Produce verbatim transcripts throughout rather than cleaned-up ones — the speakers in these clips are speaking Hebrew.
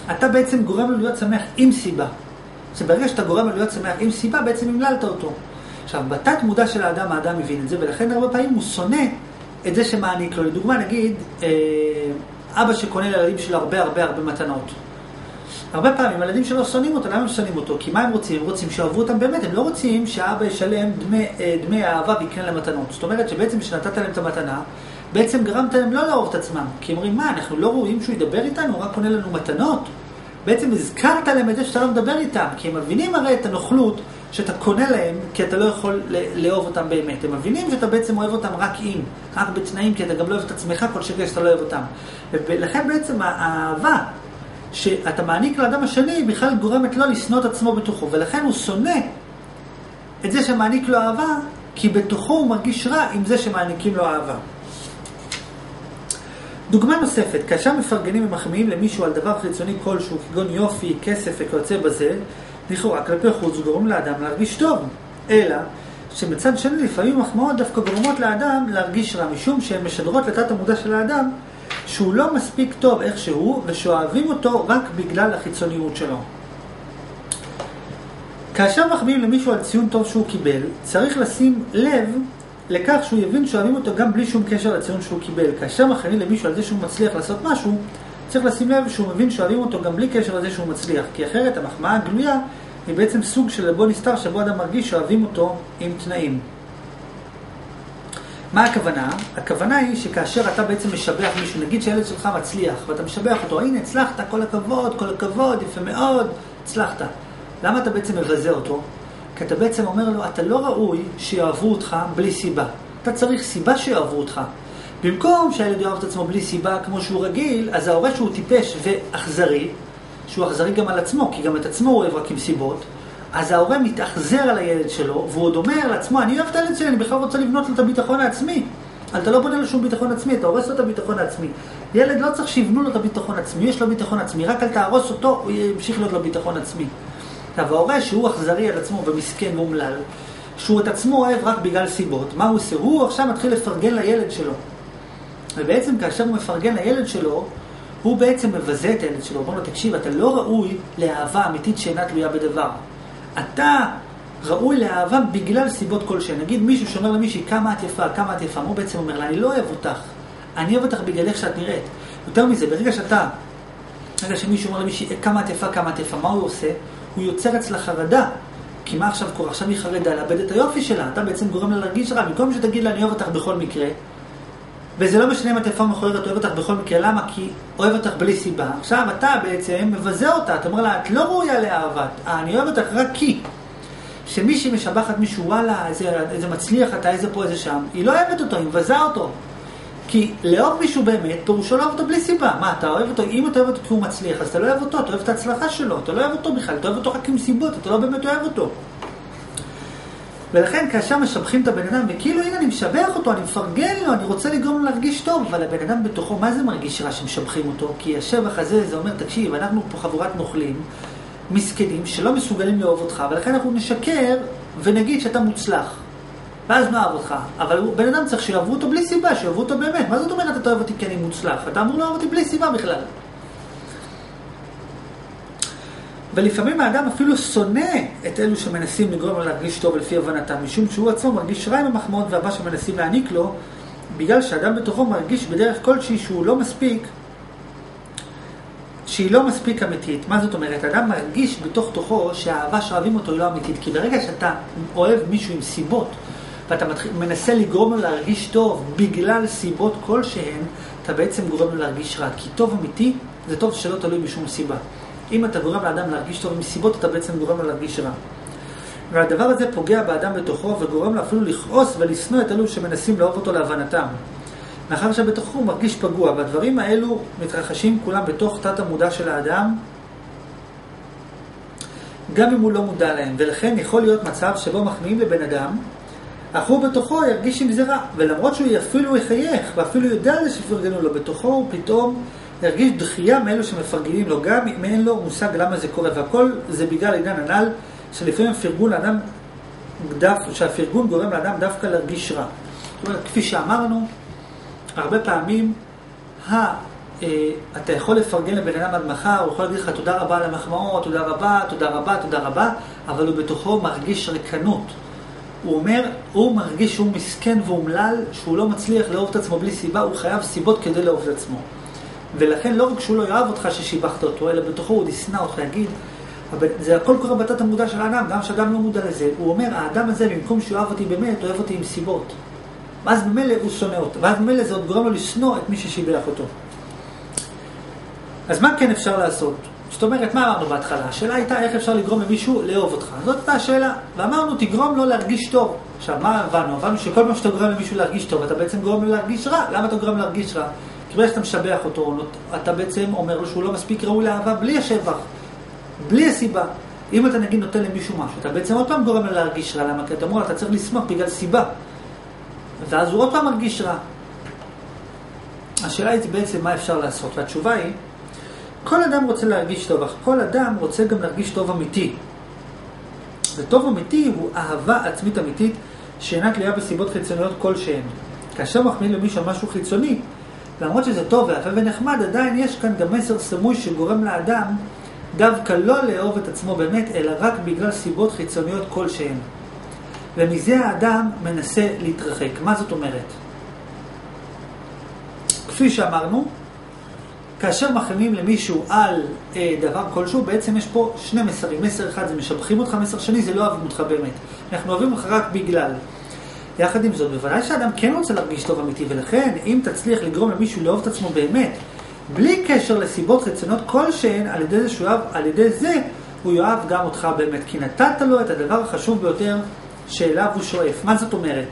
אתה בעצם גורם לו להיות שמח עם סיבה. שברגע שאתה גורם לו להיות שמח עם סיבה, בעצם המללת אותו. עכשיו, בתת מודע של האדם, האדם מבין את זה, ולכן הרבה פעמים הוא שונא את זה שמעניק לו. לדוגמה, נגיד, אה, אבא שקונה לילדים שלו הרבה הרבה הרבה מתנות. הרבה פעמים הילדים שלו שונאים אותו. למה הם שונאים אותו? כי מה הם רוצים? הם רוצים שאהבו אותם באמת. הם לא רוצים שהאבא ישלם דמי, דמי האהבה ויקנה להם מתנות. זאת אומרת שבעצם כשנתת להם את המתנה, בעצם גרמת להם לא לאהוב את עצמם. כי אומרים, מה, אנחנו לא רואים שהוא ידבר איתנו, הוא רק קונה לנו מתנות. בעצם הזכרת להם את זה שאתה לא מדבר איתם. כי הם מבינים הרי את הנוכלות שאתה קונה להם, כי אתה לא יכול לאהוב אותם באמת. הם מבינים שאתה בעצם אוהב אותם רק עם, רק בתנאים, כי אתה גם לא אוהב את עצמך כל שכן שאתה לא אוהב אותם. ולכן בעצם האהבה שאתה מעניק לאדם השני, בכלל גורמת לו לשנוא את עצמו בתוכו. ולכן הוא שונא את זה שמעניק לו אהבה, כי בתוכו הוא מרגיש רע עם זה שמעניקים לו אהבה. דוגמה נוספת, כאשר מפרגנים ומחמיאים למישהו על דבר חיצוני כלשהו, כגון יופי, כסף וכיוצא בזה, לכאורה כלפי חוץ גורם לאדם להרגיש טוב. אלא שמצד שני לפעמים מחמאות דווקא גורמות לאדם להרגיש רע, משום שהן משדרות לתת המודע של האדם שהוא לא מספיק טוב איך שהוא, ושאוהבים אותו רק בגלל החיצוניות שלו. כאשר מחמיאים למישהו על ציון טוב שהוא קיבל, צריך לשים לב לכך שהוא יבין שאוהבים אותו גם בלי שום קשר לציון שהוא קיבל. כאשר מחמיאים למישהו על זה שהוא מצליח לעשות משהו, צריך לשים לב שהוא מבין שאוהבים אותו גם בלי קשר לזה שהוא מצליח. כי אחרת המחמאה הגלויה היא בעצם סוג של לבוא נסתר שבו אדם מרגיש שאוהבים אותו עם תנאים. מה הכוונה? הכוונה היא שכאשר אתה בעצם משבח מישהו, נגיד שהילד שלך מצליח, ואתה משבח אותו, הנה הצלחת, כל הכבוד, כל הכבוד, יפה מאוד, הצלחת. למה אתה בעצם מבזה אותו? כי אתה בעצם אומר לו, אתה לא ראוי שיאהבו אותך בלי סיבה. אתה צריך סיבה שיאהבו אותך. במקום שהילד יאהב את עצמו בלי סיבה כמו שהוא רגיל, אז ההורה שהוא טיפש ואכזרי, שהוא אכזרי גם על עצמו, כי גם את עצמו הוא אוהב רק עם סיבות, אז ההורה מתאכזר על הילד שלו, והוא עוד אומר לעצמו, אני אוהב את הילד שלי, אני בכלל רוצה לבנות לו את הביטחון העצמי. אבל אתה לא בונה לו שום ביטחון עצמי, אתה הורס לו את הביטחון העצמי. ילד לא צריך שיבנו לו את הביטחון העצמי, יש לו ביטחון עצמי, רק אל תהרוס אותו, הוא ימשיך להיות לו ביטחון עצמי. וההורה שהוא אכזרי על עצמו ומסכן ואומלל, שהוא את עצמו אוהב רק בגלל סיבות, מה הוא עושה? הוא עכשיו מתחיל לפרגן לילד שלו. ובעצם כאשר הוא מפרגן לילד שלו, הוא בעצם מבזה את הילד שלו. הוא אומר לו, תקשיב, אתה לא ראוי לאהבה אמיתית שאינה תלויה בדבר. אתה ראוי לאהבה בגלל סיבות כלשהן. נגיד מישהו שאומר למישהי, כמה את יפה, כמה את יפה. הוא בעצם אומר לה, אני לא אוהב אותך. אני אוהב אותך בגלל איך שאת נראית. יותר מזה, ברגע שאתה, ברגע שמישהו אומר למישהי, כמה את יפה, כמה את יפה, מה הוא עושה? הוא יוצר אצלה חרדה. כי מה עכשיו קורה? עכשיו היא חרדה לאבד את היופי שלה. אתה בעצם גורם לה להרגיש רע. במקום שתגיד לה, אני אוהב אותך בכל מקרה. וזה לא משנה אם את יפה מכוערת, אוהב אותך בכל מקרה. למה? כי אוהב אותך בלי סיבה. עכשיו אתה בעצם מבזה אותה. אתה אומר לה, את לא ראויה לאהבה. אני אוהב אותך רק כי. שמישהי משבחת מישהו, וואלה, איזה, איזה מצליח אתה, איזה פה, איזה שם. היא לא אוהבת אותו, היא מבזה אותו. כי לאהוב מישהו באמת, פירושו לא אוהב אותו בלי סיבה. מה, אתה אוהב אותו? אם אתה אוהב אותו כי הוא מצליח, אז אתה לא אוהב אותו, אתה אוהב את ההצלחה שלו. אתה לא אוהב אותו בכלל, אתה אוהב אותו רק עם סיבות, אתה לא באמת אוהב אותו. ולכן כאשר משבחים את הבן אדם, וכאילו הנה אני משבח אותו, אני מפרגן לו, אני רוצה לגרום לו להרגיש טוב, אבל הבן אדם בתוכו, מה זה מרגיש רע שמשבחים אותו? כי השבח הזה, זה אומר, תקשיב, אנחנו פה חבורת נוכלים, מסכנים, שלא מסוגלים לאהוב אותך, ולכן אנחנו נשקר ונגיד שאתה מוצלח. ואז נאהב אותך. אבל בן אדם צריך שיאהבו אותו בלי סיבה, שיאהבו אותו באמת. מה זאת אומרת אתה אוהב אותי כי אני מוצלח? אתה אמור לאהוב אותי בלי סיבה בכלל. ולפעמים האדם אפילו שונא את אלו שמנסים לגרום לו להרגיש טוב לפי הבנתם, משום שהוא עצמו מרגיש רע עם המחמאות והאהבה שמנסים להעניק לו, בגלל שהאדם בתוכו מרגיש בדרך כלשהי שהוא לא מספיק, שהיא לא מספיק אמיתית. מה זאת אומרת? האדם מרגיש בתוך תוכו שהאהבה שאוהבים אותו היא לא אמיתית, כי ברגע שאתה אוהב מישהו עם סיבות, ואתה מנסה לגרום לו להרגיש טוב בגלל סיבות כלשהן, אתה בעצם גורם לו להרגיש רע, כי טוב אמיתי זה טוב שלא תלוי בשום סיבה. אם אתה גורם לאדם להרגיש טוב עם סיבות, אתה בעצם גורם לו להרגיש רע. והדבר הזה פוגע באדם בתוכו וגורם לו אפילו לכעוס ולשנוא את אלו שמנסים לאהוב אותו להבנתם. מאחר שבתוכו הוא מרגיש פגוע, והדברים האלו מתרחשים כולם בתוך תת המודע של האדם, גם אם הוא לא מודע להם. ולכן יכול להיות מצב שבו מחמיאים לבן אדם, אך הוא בתוכו ירגיש עם זה רע, ולמרות שהוא אפילו יחייך ואפילו יודע על זה שפרגנו לו, בתוכו הוא פתאום ירגיש דחייה מאלו שמפרגנים לו, גם אם אין לו מושג למה זה קורה. והכל זה בגלל עניין הנ"ל, שלפעמים פרגון לאדם, שהפרגון גורם לאדם דווקא להרגיש רע. זאת אומרת, כפי שאמרנו, הרבה פעמים אתה יכול לפרגן לבן אדם עד מחר, הוא יכול להגיד לך תודה רבה על המחמאות, תודה רבה, תודה רבה, תודה רבה, אבל הוא בתוכו מרגיש ריקנות. הוא אומר, הוא מרגיש שהוא מסכן ואומלל, שהוא לא מצליח לאהוב את עצמו בלי סיבה, הוא חייב סיבות כדי לאהוב את עצמו. ולכן לא רק שהוא לא יאהב אותך ששיבחת אותו, אלא בתוכו הוא ישנא אותך, יגיד, זה הכל קורה בתת המודע של האדם, גם שאדם לא מודע לזה. הוא אומר, האדם הזה, במקום שהוא אוהב אותי באמת, הוא אוהב אותי עם סיבות. ואז במילא הוא שונא אותו, ואז במילא זה עוד גורם לו לשנוא את מי ששיבח אותו. אז מה כן אפשר לעשות? זאת אומרת, מה אמרנו בהתחלה? השאלה הייתה איך אפשר לגרום למישהו לאהוב אותך. זאת הייתה השאלה. ואמרנו, תגרום לו להרגיש טוב. עכשיו, מה הבנו? הבנו שכל פעם שאתה גורם למישהו להרגיש טוב, אתה בעצם גורם לו להרגיש רע. למה אתה גורם להרגיש רע? כי ברגע שאתה משבח אותו, אתה בעצם אומר לו שהוא לא מספיק ראוי לאהבה בלי השבח, בלי הסיבה. אם אתה נגיד נותן למישהו משהו, אתה בעצם עוד פעם גורם לו להרגיש רע. למה? כי אתה אומר, אתה צריך לשמוח בגלל סיבה. ואז הוא עוד פעם מרגיש רע. השאלה היא בעצם מה אפשר לעשות. והתשובה היא, כל אדם רוצה להרגיש טוב, אך כל אדם רוצה גם להרגיש טוב אמיתי. וטוב אמיתי הוא אהבה עצמית אמיתית שאינה תלויה בסיבות חיצוניות כלשהן. כאשר מחמיאים למישהו על משהו חיצוני, למרות שזה טוב ויפה ונחמד, עדיין יש כאן גם מסר סמוי שגורם לאדם דווקא לא לאהוב את עצמו באמת, אלא רק בגלל סיבות חיצוניות כלשהן. ומזה האדם מנסה להתרחק. מה זאת אומרת? כפי שאמרנו, כאשר מחמיאים למישהו על אה, דבר כלשהו, בעצם יש פה שני מסרים. מסר אחד זה משבחים אותך, מסר שני זה לא אוהבים אותך באמת. אנחנו אוהבים אותך רק בגלל. יחד עם זאת, בוודאי שאדם כן רוצה להרגיש טוב אמיתי, ולכן אם תצליח לגרום למישהו לאהוב את עצמו באמת, בלי קשר לסיבות חיצוניות כלשהן, על ידי זה שהוא אוהב, על ידי זה הוא יאהב גם אותך באמת, כי נתת לו את הדבר החשוב ביותר שאליו הוא שואף. מה זאת אומרת?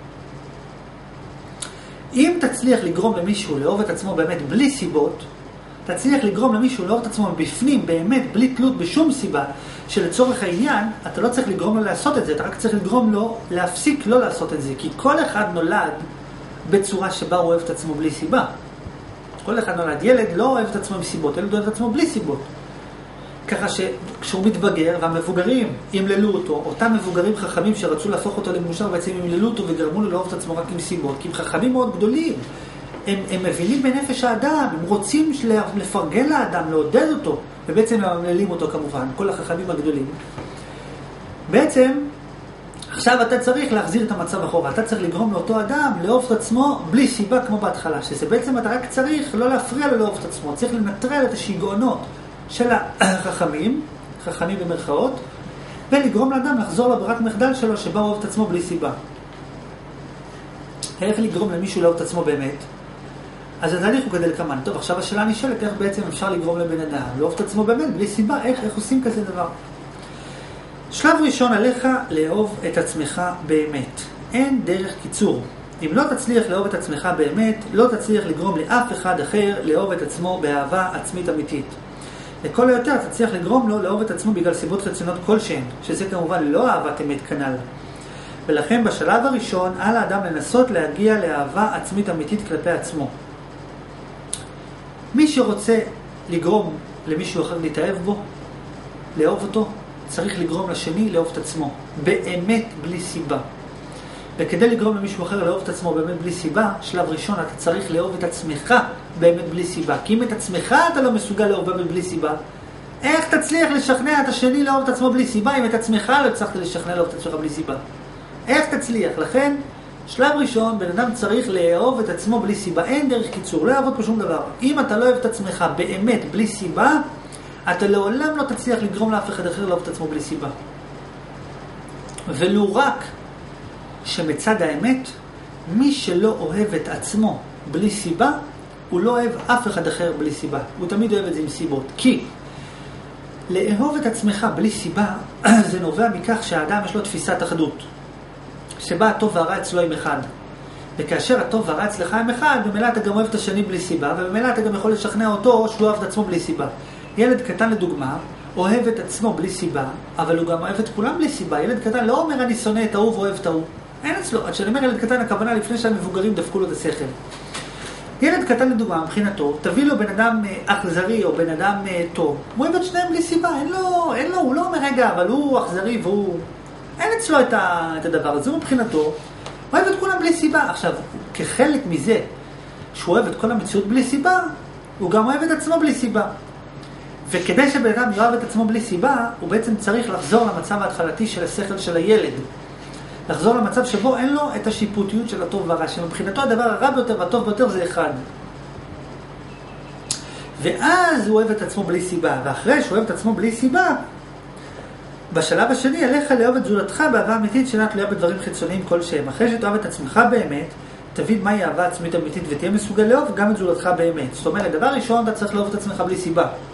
אם תצליח לגרום למישהו לאהוב את עצמו באמת בלי סיבות, תצליח לגרום למישהו לאהוב את עצמו בפנים, באמת, בלי תלות בשום סיבה, שלצורך העניין, אתה לא צריך לגרום לו לעשות את זה, אתה רק צריך לגרום לו להפסיק לא לעשות את זה, כי כל אחד נולד בצורה שבה הוא אוהב את עצמו בלי סיבה. כל אחד נולד, ילד לא אוהב את עצמו עם סיבות, ילד אוהב את עצמו בלי סיבות. ככה שכשהוא מתבגר, והמבוגרים ימללו אותו, אותם מבוגרים חכמים שרצו להפוך אותו למאושר, בעצם ימללו אותו וגרמו לו לאהוב את עצמו רק עם סיבות, כי הם חכמים מאוד גדולים. הם, הם מבינים בנפש האדם, הם רוצים לפרגן לאדם, לעודד אותו, ובעצם הם ממללים אותו כמובן, כל החכמים הגדולים. בעצם, עכשיו אתה צריך להחזיר את המצב אחורה, אתה צריך לגרום לאותו אדם לאהוב את עצמו בלי סיבה כמו בהתחלה, שזה בעצם אתה רק צריך לא להפריע לו לאהוב את עצמו, צריך לנטרל את השיגעונות של החכמים, חכמים במרכאות, ולגרום לאדם לחזור לברירת מחדל שלו שבה הוא אוהב את עצמו בלי סיבה. איך לגרום למישהו לאהוב את עצמו באמת? אז התהליך הוא כדל כמן. טוב, עכשיו השאלה נשאלת, איך בעצם אפשר לגרום לבן אדם לאהוב את עצמו באמת בלי סיבה? איך, איך עושים כזה דבר? שלב ראשון, עליך לאהוב את עצמך באמת. אין דרך קיצור. אם לא תצליח לאהוב את עצמך באמת, לא תצליח לגרום לאף אחד אחר לאהוב את עצמו באהבה עצמית אמיתית. לכל היותר תצליח לגרום לו לאהוב את עצמו בגלל סיבות חיצוניות כלשהן, שזה כמובן לא אהבת אמת כנ"ל. ולכן בשלב הראשון על האדם לנסות להגיע לאהבה עצמית אמיתית כלפי עצמו. מי שרוצה לגרום למישהו אחר להתאהב בו, לאהוב אותו, צריך לגרום לשני לאהוב את עצמו, באמת בלי סיבה. וכדי לגרום למישהו אחר לאהוב את עצמו באמת בלי סיבה, שלב ראשון אתה צריך לאהוב את עצמך באמת בלי סיבה. כי אם את עצמך אתה לא מסוגל לאהוב באמת בלי סיבה, איך תצליח לשכנע את השני לאהוב את עצמו בלי סיבה, אם את עצמך לא הצלחת לשכנע לאהוב את עצמך בלי סיבה? איך תצליח? לכן, שלב ראשון, בן אדם צריך לאהוב את עצמו בלי סיבה. אין דרך קיצור, לא יעבוד בשום דבר. אם אתה לא אוהב את עצמך באמת בלי סיבה, אתה לעולם לא תצליח לגרום לאף אחד אחר לאהוב את עצמו בלי סיבה. ולו רק שמצד האמת, מי שלא אוהב את עצמו בלי סיבה, הוא לא אוהב אף אחד אחר בלי סיבה. הוא תמיד אוהב את זה עם סיבות. כי לאהוב את עצמך בלי סיבה, זה נובע מכך שהאדם יש לו תפיסת אחדות, שבה הטוב והרע אצלו עם אחד. וכאשר הטוב והרע אצלך עם אחד, במילא אתה גם אוהב את השני בלי סיבה, ובמילא אתה גם יכול לשכנע אותו שהוא אוהב את עצמו בלי סיבה. ילד קטן לדוגמה, אוהב את עצמו בלי סיבה, אבל הוא גם אוהב את כולם בלי סיבה. ילד קטן לא אומר אני שונא את ההוא ואוהב את ההוא. אין אצלו. עד שאני אומר ילד קטן, הכוונה לפני שהמבוגרים דפקו לו את השכל. ילד קטן לדוגמה, מבחינתו, תביא לו בן אדם אכזרי או בן אדם טוב. הוא אוהב את שניהם בלי סיבה. אין לו, אין לו, הוא לא אומר רגע, אבל הוא אכזרי והוא... אין אצלו את, ה, את הדבר הזה. מבחינתו, הוא אוהב את כולם בלי סיבה. עכשיו, כחלק מזה, שהוא אוהב את כל המציאות בלי סיבה, הוא גם אוהב את עצמו בלי סיבה. וכדי שבן אדם יאהב את עצמו בלי סיבה, הוא בעצם צריך לחזור למצב ההתחלתי של השכל של הילד. לחזור למצב שבו אין לו את השיפוטיות של הטוב והרע, שמבחינתו הדבר הרע ביותר והטוב ביותר זה אחד. ואז הוא אוהב את עצמו בלי סיבה, ואחרי שהוא אוהב את עצמו בלי סיבה, בשלב השני עליך לאהוב את זולתך באהבה אמיתית שאינה תלויה בדברים חיצוניים כלשהם. אחרי שתאהב את עצמך באמת, תבין מהי אהבה עצמית אמיתית ותהיה מסוגל לאהוב גם את זולתך באמת. זאת אומרת, דבר ראשון אתה צריך לאהוב את עצמך בלי סיבה.